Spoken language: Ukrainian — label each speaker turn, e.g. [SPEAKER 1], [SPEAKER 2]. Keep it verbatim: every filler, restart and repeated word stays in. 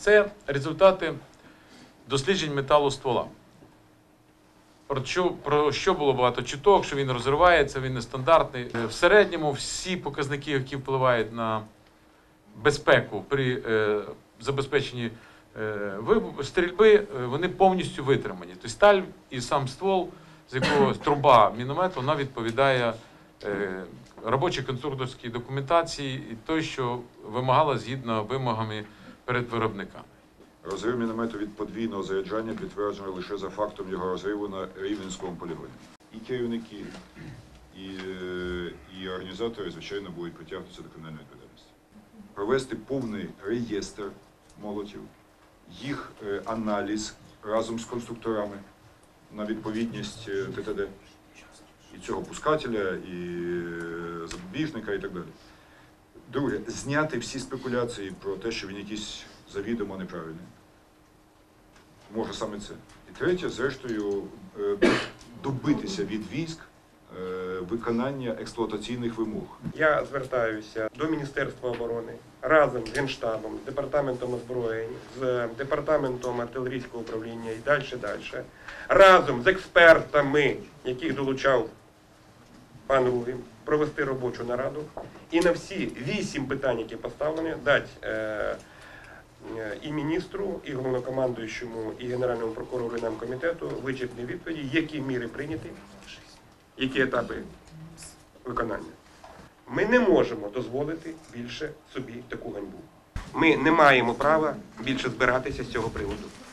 [SPEAKER 1] Це результати досліджень металу ствола. Про що, про що було багато чуток, що він розривається, він нестандартний. В середньому всі показники, які впливають на безпеку при е, забезпеченні е, стрільби, вони повністю витримані. Тобто сталь і сам ствол, з якого труба міномету, вона відповідає е, робочій конструкторській документації і той, що вимагала згідно вимогами перед виробниками.
[SPEAKER 2] Розрив міномету від подвійного заряджання підтверджено лише за фактом його розриву на Рівненському полігоні. І керівники, і, і організатори, звичайно, будуть притягнутися до кримінальної відповідальності. Провести повний реєстр молотів, їх аналіз разом з конструкторами на відповідність Т Т Д, і цього пускателя, і запобіжника, і так далі. Друге, зняти всі спекуляції про те, що він якийсь завідомо неправильний. Може саме це. І третє, зрештою, добитися від військ виконання експлуатаційних вимог.
[SPEAKER 3] Я звертаюся до Міністерства оборони разом з Генштабом, з Департаментом озброєнь, з Департаментом артилерійського управління і далі, далі. Разом з експертами, яких долучав пан Ругін, провести робочу нараду і на всі вісім питань, які поставлені, дати е, і міністру, і головнокомандуючому, і генеральному прокурору, і нам комітету вичерпні відповіді, які міри прийняті, які етапи виконання. Ми не можемо дозволити більше собі таку ганьбу. Ми не маємо права більше збиратися з цього приводу.